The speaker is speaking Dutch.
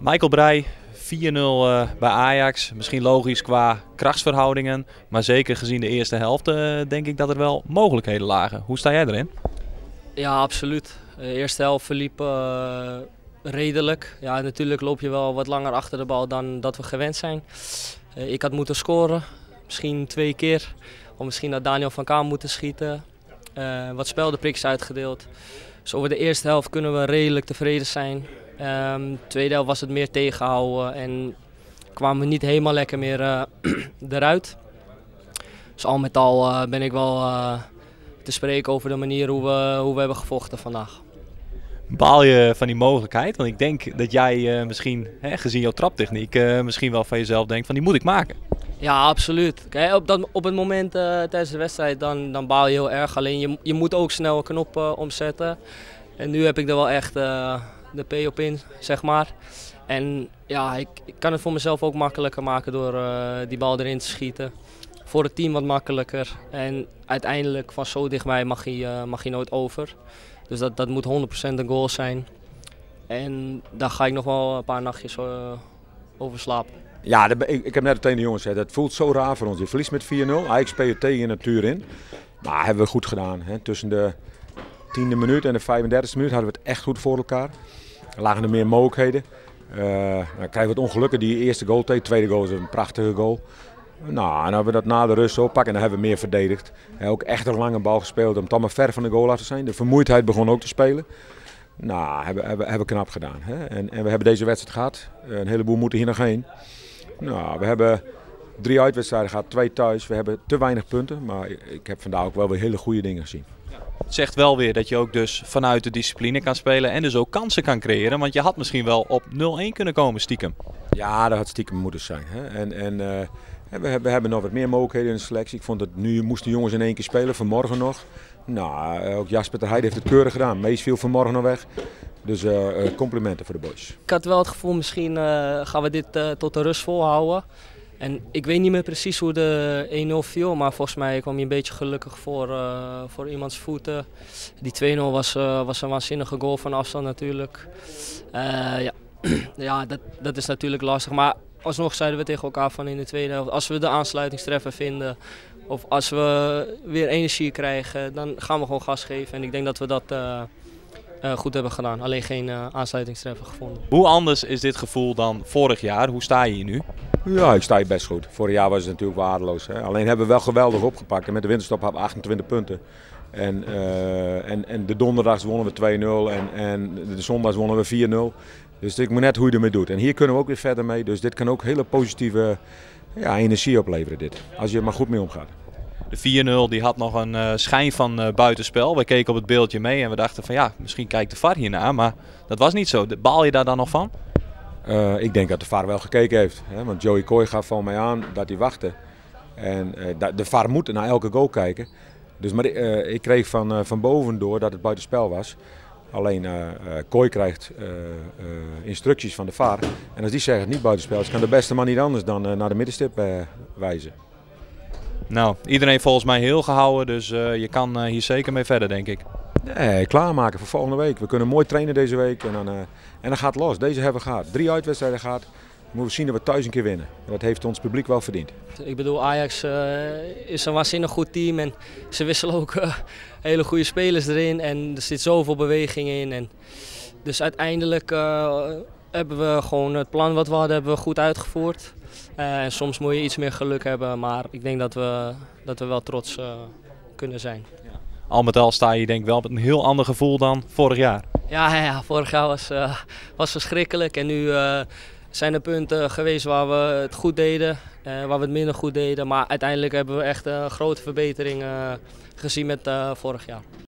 Michael Breij, 4-0 bij Ajax. Misschien logisch qua krachtsverhoudingen. Maar zeker gezien de eerste helft denk ik dat er wel mogelijkheden lagen. Hoe sta jij erin? Ja, absoluut. De eerste helft verliep redelijk. Ja, natuurlijk loop je wel wat langer achter de bal dan dat we gewend zijn. Ik had moeten scoren, misschien 2 keer. Of misschien had Daniel van Kaam moeten schieten. Wat speldenprikjes uitgedeeld. Dus over de eerste helft kunnen we redelijk tevreden zijn. Tweede helft was het meer tegenhouden en kwamen we niet helemaal lekker meer eruit. Dus al met al ben ik wel te spreken over de manier hoe we hebben gevochten vandaag. Baal je van die mogelijkheid? Want ik denk dat jij misschien, gezien jouw traptechniek, misschien wel van jezelf denkt van die moet ik maken. Ja, absoluut. Kijk, op het moment tijdens de wedstrijd dan baal je heel erg. Alleen je moet ook snel een knop omzetten. En nu heb ik er wel echt de P op in, zeg maar. En ja, ik kan het voor mezelf ook makkelijker maken door die bal erin te schieten. Voor het team wat makkelijker. En uiteindelijk van zo dichtbij mag hij nooit over. Dus dat moet 100% een goal zijn. En daar ga ik nog wel een paar nachtjes over slapen. Ja, ik heb net tegen de jongens gezegd, het voelt zo raar voor ons. Je verliest met 4-0, Ajax speel je tegen in natuur in. Maar hebben we goed gedaan. Hè. Tussen de 10e minuut en de 35e minuut hadden we het echt goed voor elkaar. Er lagen er meer mogelijkheden. Dan krijgen we het ongelukken, die eerste goal tegen. De tweede goal is een prachtige goal. Nou, en dan hebben we dat na de rust zo pakken en dan hebben we meer verdedigd. Ook echt een lange bal gespeeld om het allemaal ver van de goal af te zijn. De vermoeidheid begon ook te spelen. Nou, hebben we knap gedaan. Hè. En we hebben deze wedstrijd gehad. Een heleboel moeten hier nog heen. Nou, we hebben 3 uitwedstrijden gehad, 2 thuis. We hebben te weinig punten, maar ik heb vandaag ook wel weer hele goede dingen gezien. Het zegt wel weer dat je ook dus vanuit de discipline kan spelen en dus ook kansen kan creëren. Want je had misschien wel op 0-1 kunnen komen stiekem. Ja, dat had stiekem moeten zijn. Hè. We hebben nog wat meer mogelijkheden in de selectie. Ik vond dat nu moesten jongens in 1 keer spelen, vanmorgen nog. Nou, ook Jasper ter Heide heeft het keurig gedaan. Mees viel vanmorgen nog weg. Dus complimenten voor de boys. Ik had wel het gevoel, misschien gaan we dit tot de rust volhouden. En ik weet niet meer precies hoe de 1-0 viel, maar volgens mij kwam je een beetje gelukkig voor iemands voeten. Die 2-0 was een waanzinnige goal van afstand natuurlijk. Ja, dat is natuurlijk lastig. Maar alsnog zeiden we tegen elkaar van in de tweede helft, als we de aansluitingstreffer vinden of als we weer energie krijgen, dan gaan we gewoon gas geven. En ik denk dat we dat goed hebben gedaan. Alleen geen aansluitingstreffer gevonden. Hoe anders is dit gevoel dan vorig jaar? Hoe sta je hier nu? Ja, ik sta hier best goed. Vorig jaar was het natuurlijk waardeloos. Hè. Alleen hebben we wel geweldig opgepakt. En met de winterstop hadden we 28 punten. En de donderdags wonnen we 2-0 en de zondags wonnen we 4-0. Dus ik moet net hoe je ermee doet. En hier kunnen we ook weer verder mee. Dus dit kan ook hele positieve energie opleveren. Dit, als je er maar goed mee omgaat. De 4-0 die had nog een schijn van buitenspel. We keken op het beeldje mee en we dachten van ja, misschien kijkt de VAR hiernaar. Maar dat was niet zo. Baal je daar dan nog van? Ik denk dat de VAR wel gekeken heeft. Hè? Want Joey Kooi gaf van mij aan dat hij wachtte. En de VAR moet naar elke goal kijken. Dus, maar ik kreeg van boven door dat het buitenspel was. Alleen Kooi krijgt instructies van de VAR. En als die zeggen het niet buitenspel is, kan de beste man niet anders dan naar de middenstip wijzen. Nou, iedereen volgens mij heel gehouden, dus je kan hier zeker mee verder, denk ik. Nee, klaarmaken voor volgende week. We kunnen mooi trainen deze week en dan gaat het los. Deze hebben we gehad. 3 uitwedstrijden gehad. Dan moeten we zien dat we thuis een keer winnen. En dat heeft ons publiek wel verdiend. Ik bedoel, Ajax is een waanzinnig goed team en ze wisselen ook hele goede spelers erin. En er zit zoveel beweging in. En dus uiteindelijk hebben we gewoon het plan wat we hadden hebben we goed uitgevoerd. En soms moet je iets meer geluk hebben, maar ik denk dat we wel trots kunnen zijn. Ja. Al met al sta je denk ik wel met een heel ander gevoel dan vorig jaar. Ja, vorig jaar was verschrikkelijk en nu zijn er punten geweest waar we het goed deden, waar we het minder goed deden. Maar uiteindelijk hebben we echt een grote verbetering gezien met vorig jaar.